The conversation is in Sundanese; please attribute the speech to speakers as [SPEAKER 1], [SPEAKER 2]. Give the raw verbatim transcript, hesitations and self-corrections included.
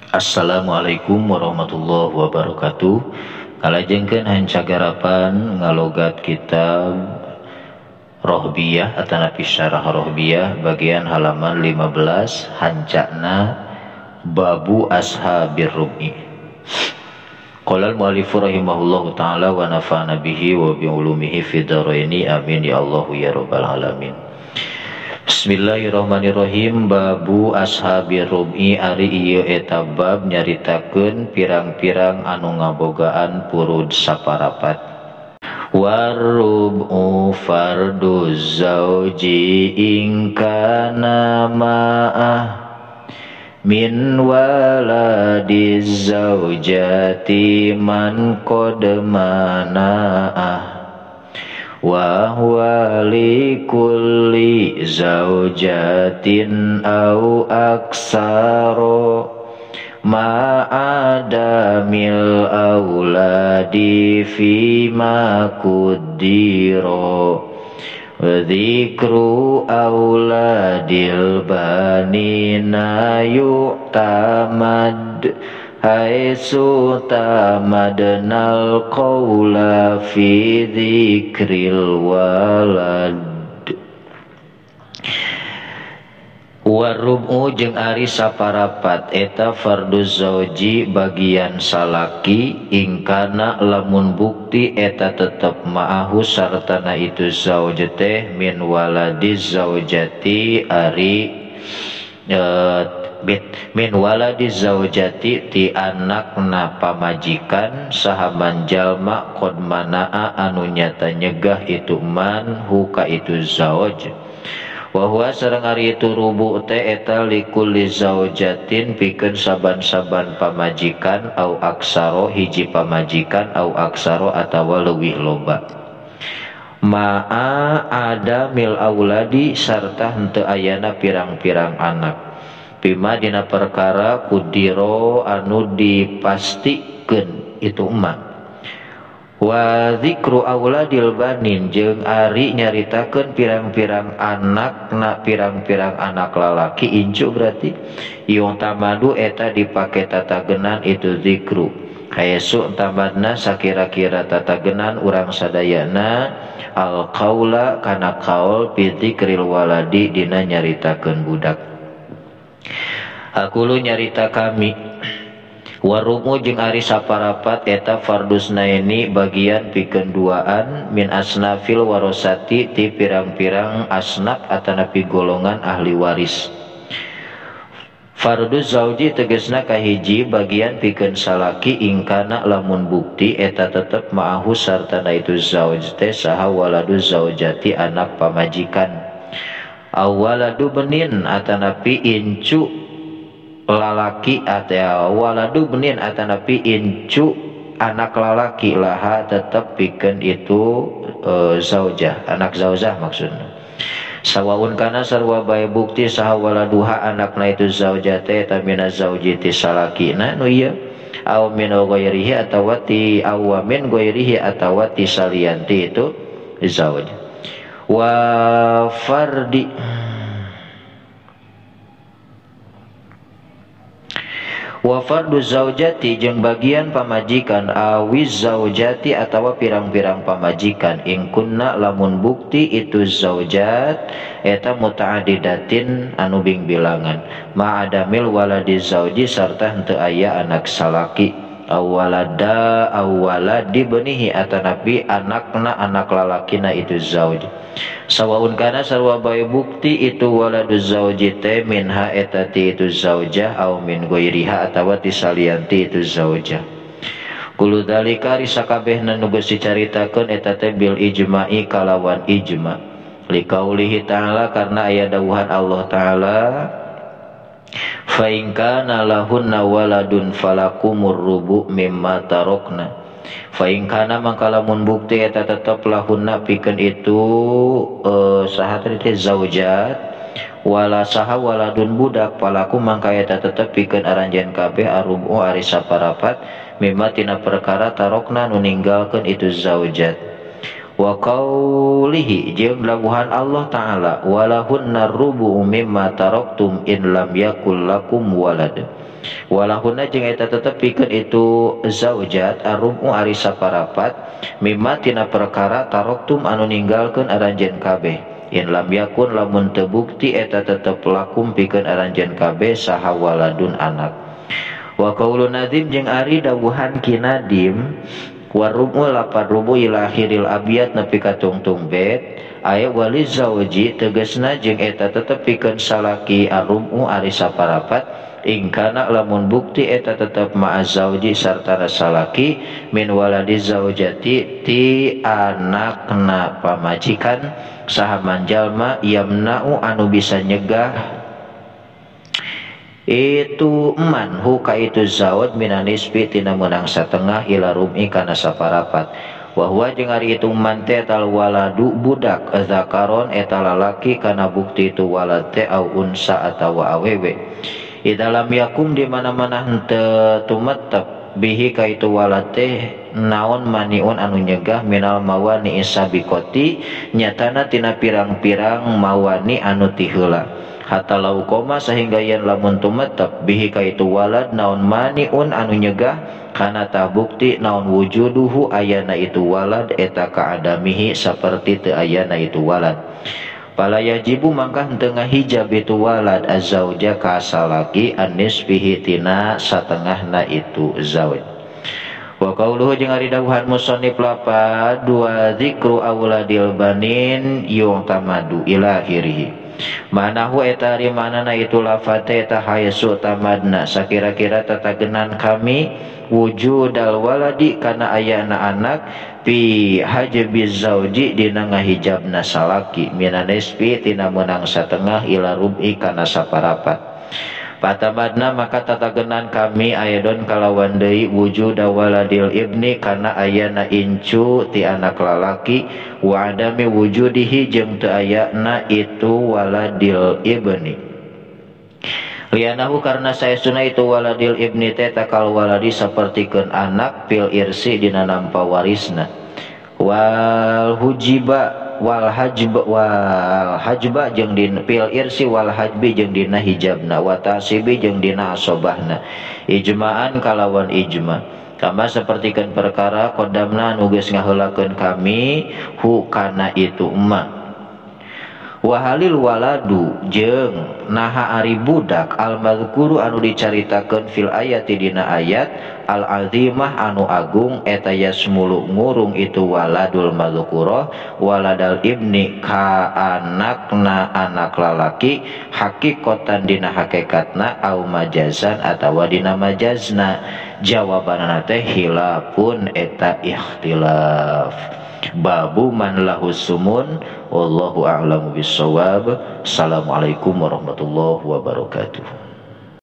[SPEAKER 1] Assalamualaikum warahmatullahi wabarakatuh. Kalajengkeun hancagarapan ngalogat kitab Rohbiyah atanapi syarah Rohbiyah bagian halaman lima belas hancana babu ashabir rub'i. Qala al-mu'allifu rahimahullahu ta'ala wa nafa'ana bihi wa bi ulumihi fid dharaini amin ya Allah ya rabbal alamin. Bismillahirrahmanirrahim. Babu ashabir rub'i ari ieu eta bab nyaritakeun pirang-pirang anu ngabogaan purud saparapat. Warub'u farduz zauji ingkana ma'ah min waladiz zaujati man qad mana'ah wa huwa li kulli zaujatin au aksaro ma'adamil auladi fima kudiro dzikru auladil banina yu'tamad haitsu tamadnal qawla fi dzikril walad. Warub'u jeung ari saparapat eta farduz zauji bagian salaki ingkana lamun bukti eta tetep ma'ahu sartana itu zauj teh min waladiz zaujati ari uh, min waladiz zaujati ti anakna pamajikan sahaman jalma qad manaa anu nyata nyegah itu man huka itu zauj. Wahwa sareng ari itu rubu teh eta likulli zaujatin pikeun saban-saban pamajikan au aksaro hiji pamajikan au aksaro atawa leuwih loba. Ma'a adamil auladi sarta henteu ayana pirang-pirang anak. Bima dina perkara kudiro anu dipastikeun itu emak. Wa dzikru auladil banin jeung ari nyaritakeun pirang-pirang anak na pirang-pirang anak lalaki incu berarti yung tamadu eta dipake tatagenan itu zikru hayesu tamadna sakira-kira tatagenan urang sadayana al qaula kana qaul bi dzikril waladi dina nyaritakeun budak. Aku lu nyarita kami warumu jeung ari saparapat eta fardus naini bagian pikeun duaan min asnafil warosati ti pirang-pirang asnaf atanapi golongan ahli waris. Farduz zauji tegesna kahiji bagian pikeun salaki ingkana lamun bukti eta tetep ma'ahu sartana itu zauj teh saha waladuz zaujati anak pamajikan. Awaladu benin atanapi incu lalaki atau waladu benin atanapi incu anak lalaki laha tetap pikeun itu e, zaujah anak zaujah maksudna. Sawaun kana sarua bae bukti saha waladuha anakna itu zaujah teh eta minaz zauji ti salakina nu ieu aw min ghairihi atawa ti aw min ghairihi atawa ti salianti itu zauj. Wa fardi wa fardu zaujati jeung bagian pamajikan awiz zaujati atawa pirang-pirang pamajikan ing kunna lamun bukti itu zaujat eta mutaaddidatin anu bing bilangan ma'adamil waladi zauji sarta henteu aya anak salaki awalada awaladi benihi atanapi anakna anak lalakina itu zauj. Sawaun kana sarua bae bukti itu waladuz zauji teh minha eta ti itu zaujah au min ghairiha atawa ti salianti itu zaujah. Kulu dalika ri sakabehna nu geus dicaritakeun eta teh bil ijma'i kalawan ijma. Liqaulihi ta'ala karena aya dawuhan Allah taala fa in kana lahunna waladun falakumur rubu mimma tarokna. Fa in kana mangkalamun bukti eta tetep lahunna pikeun itu uh, saha teh zaujat wala saha waladun budak palaku mangka eta tetep pikeun aranjeun kabeh arubu ari saparapat mimma tina perkara tarokna nu ninggalkeun itu zaujat. Wa qaulihi jeung dawuhan Allah taala walahunna rubu mimma taraktum in lam yakul lakum walad. walahuna jeung eta tetep pikeun itu zaujat arumu ari saparapat mimma tina perkara taroktum anu ninggalkeun aranjeun kabeh in lam yakun lamun teu bukti eta tetep lakum pikeun aranjeun kabeh saha waladun anak. Wa qaulun nadim jeung ari dawuhan kinadim warumu lapad rubu ila akhiril abiyat nepi ka tungtung bet aya wali zauji tegasna jeung eta tetep pikeun salaki arumu ari saparapat ingkana lamun bukti eta tetep ma'az zauji sarta salaki min waladi zaujati ti anakna pamajikan saha manjalma yamna'u anu bisa nyegah itu man huka itu zawad minanispi tina menang setengah ila rumi kana saparapat wahwa jeung ari itu man teh tal waladu budak zakaron eta lalaki kana bukti itu walad teh au unsa atawa awewe idalam yakum di mana-mana henteu tumetep bihi ka itu walad teh naon maniun anu nyegah minal mawani isabikoti nyatana tina pirang-pirang mawani anu ti heula hatta lau koma sehingga yen lamun tumetep bihi ka itu walad naon maniun anu nyegah kana tah bukti naon wujuduhu ayana itu walad eta ka adamihi saperti teu ayana itu walad pala yajibu mangka henteu ngahijab itu walad azauja ka salaki anis bihi tina satengahna itu zauj. Wa qauluhu jeung ari dawuhan musannif lapad dua zikru auladil banin yung tamadu ila akhirih manahu eta ari manana itu lafate eta hayasu tamadna sakira-kira tatagenan kami wujudal waladi kana ayana anak fi hajbiz zauji dina ngahijabna salaki minanispi tina menang satengah ila rubi kana saparapat patamadna maka tatagenan kami ayadon kalawan deui wujuda waladil ibni kana ayana incu ti anak lalaki wa adami wujudihi jeung teu ayana itu waladil ibni lianahu karena saestuna itu waladil ibni teh takal waladi sapertikeun anak pil irsi dina nampa warisna wal hujiba wal hajb wal hajba jeung din pil irsi wal hajbi jeung dina hijabna wa tasibi jeung dina asobahna ijma'an kalawan ijma kama sapertikeun perkara qadamna anu geus ngaheulakeun kami hu kana itu emma wa halil waladu jeung naha ari budak al mazkuru anu dicaritakeun fil ayati dina ayat al azimah anu agung eta yasmulu ngurung itu waladul mazkura waladal ibni ka anakna anak lalaki hakikatan dina hakikatna au majazan atawa dina majazna jawabanna teh hilafun eta ikhtilaf babu man lahu sumun wallahu a'lamu bissawab. Assalamualaikum warahmatullahi wabarakatuh.